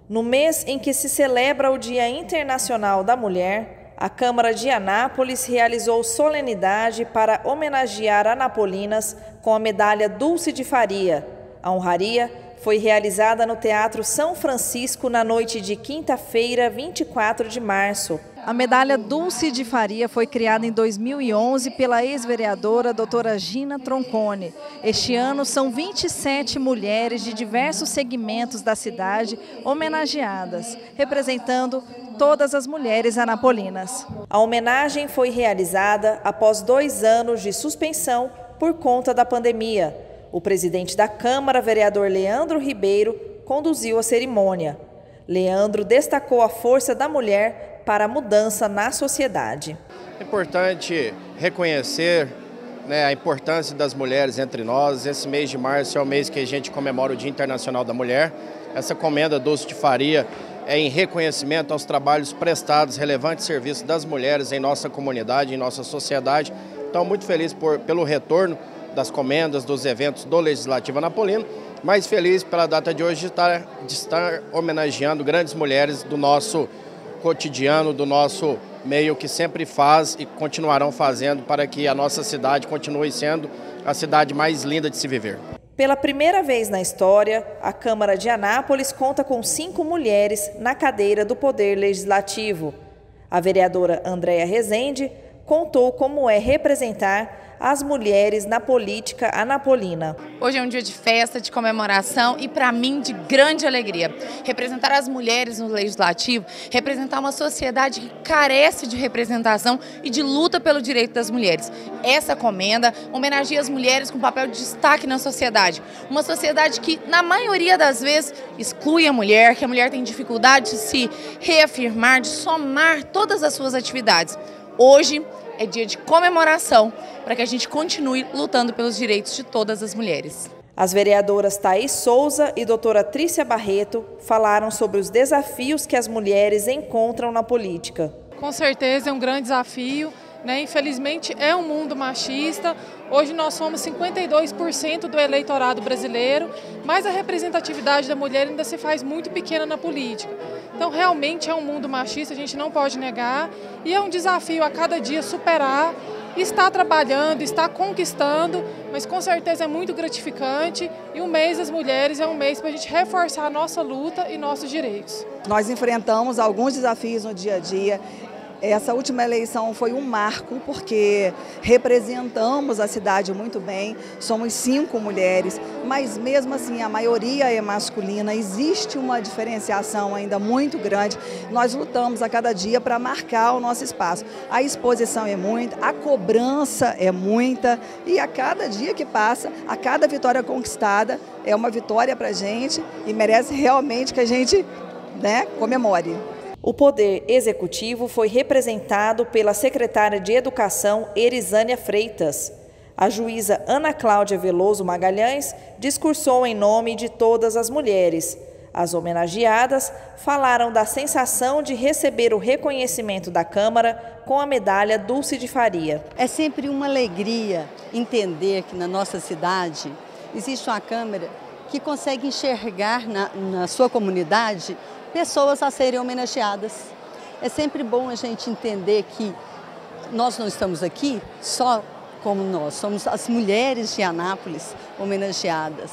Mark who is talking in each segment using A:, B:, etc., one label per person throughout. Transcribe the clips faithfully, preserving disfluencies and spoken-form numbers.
A: No mês em que se celebra o Dia Internacional da Mulher, a Câmara de Anápolis realizou solenidade para homenagear anapolinas com a medalha Dulce de Faria. A honraria foi realizada no Teatro São Francisco na noite de quinta-feira, vinte e quatro de março. A medalha Dulce de Faria foi criada em dois mil e onze pela ex-vereadora doutora Gina Troncone. Este ano são vinte e sete mulheres de diversos segmentos da cidade homenageadas, representando todas as mulheres anapolinas. A homenagem foi realizada após dois anos de suspensão por conta da pandemia. O presidente da Câmara, vereador Leandro Ribeiro, conduziu a cerimônia. Leandro destacou a força da mulher para a mudança na sociedade.
B: É importante reconhecer, né, a importância das mulheres entre nós. Esse mês de março é o mês que a gente comemora o Dia Internacional da Mulher. Essa comenda Dulce de Faria é em reconhecimento aos trabalhos prestados, relevantes serviços das mulheres em nossa comunidade, em nossa sociedade. Então, muito feliz por, pelo retorno das comendas, dos eventos do Legislativo Anapolino, mais feliz pela data de hoje de estar, de estar homenageando grandes mulheres do nosso cotidiano, do nosso meio, que sempre faz e continuarão fazendo para que a nossa cidade continue sendo a cidade mais linda de se viver.
A: Pela primeira vez na história, a Câmara de Anápolis conta com cinco mulheres na cadeira do Poder Legislativo. A vereadora Andréa Rezende contou como é representar as mulheres na política anapolina.
C: Hoje é um dia de festa, de comemoração e, para mim, de grande alegria. Representar as mulheres no Legislativo, representar uma sociedade que carece de representação e de luta pelo direito das mulheres. Essa comenda homenageia as mulheres com papel de destaque na sociedade. Uma sociedade que, na maioria das vezes, exclui a mulher, que a mulher tem dificuldade de se reafirmar, de somar todas as suas atividades. Hoje é dia de comemoração para que a gente continue lutando pelos direitos de todas as mulheres.
A: As vereadoras Thaís Souza e doutora Trícia Barreto falaram sobre os desafios que as mulheres encontram na política.
D: Com certeza é um grande desafio, né? Infelizmente é um mundo machista. Hoje nós somos cinquenta e dois por cento do eleitorado brasileiro, mas a representatividade da mulher ainda se faz muito pequena na política. Então realmente é um mundo machista, a gente não pode negar, e é um desafio a cada dia superar, estar trabalhando, estar conquistando, mas com certeza é muito gratificante, e o mês das mulheres é um mês para a gente reforçar a nossa luta e nossos direitos.
E: Nós enfrentamos alguns desafios no dia a dia. Essa última eleição foi um marco porque representamos a cidade muito bem, somos cinco mulheres, mas mesmo assim a maioria é masculina, existe uma diferenciação ainda muito grande. Nós lutamos a cada dia para marcar o nosso espaço. A exposição é muita, a cobrança é muita e a cada dia que passa, a cada vitória conquistada é uma vitória para a gente e merece realmente que a gente, né, comemore.
A: O Poder Executivo foi representado pela secretária de Educação, Erisânia Freitas. A juíza Ana Cláudia Veloso Magalhães discursou em nome de todas as mulheres. As homenageadas falaram da sensação de receber o reconhecimento da Câmara com a medalha Dulce de Faria.
F: É sempre uma alegria entender que na nossa cidade existe uma Câmara que consegue enxergar na, na sua comunidade pessoas a serem homenageadas. É sempre bom a gente entender que nós não estamos aqui só como nós, somos as mulheres de Anápolis homenageadas.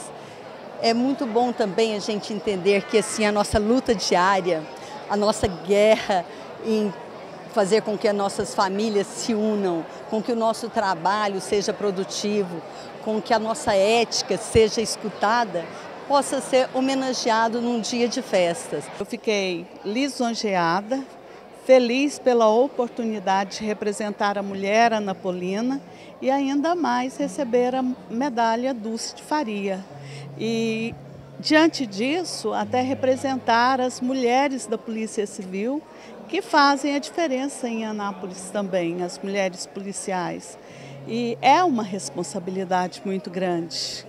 F: É muito bom também a gente entender que assim, a nossa luta diária, a nossa guerra em fazer com que as nossas famílias se unam, com que o nosso trabalho seja produtivo, com que a nossa ética seja escutada, possa ser homenageado num dia de festas.
G: Eu fiquei lisonjeada, feliz pela oportunidade de representar a mulher anapolina e ainda mais receber a medalha Dulce de Faria. E diante disso, até representar as mulheres da Polícia Civil que fazem a diferença em Anápolis também, as mulheres policiais. E é uma responsabilidade muito grande.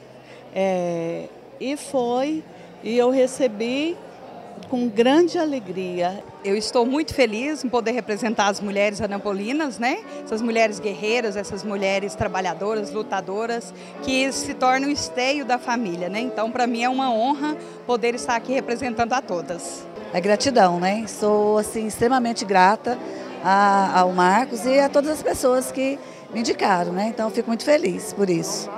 G: É, E foi, e eu recebi com grande alegria.
H: Eu estou muito feliz em poder representar as mulheres anapolinas, né? Essas mulheres guerreiras, essas mulheres trabalhadoras, lutadoras, que se tornam o esteio da família, né? Então, para mim é uma honra poder estar aqui representando a todas.
I: é gratidão, né? Sou assim, extremamente grata a, ao Marcos e a todas as pessoas que me indicaram, né? Então, eu fico muito feliz por isso.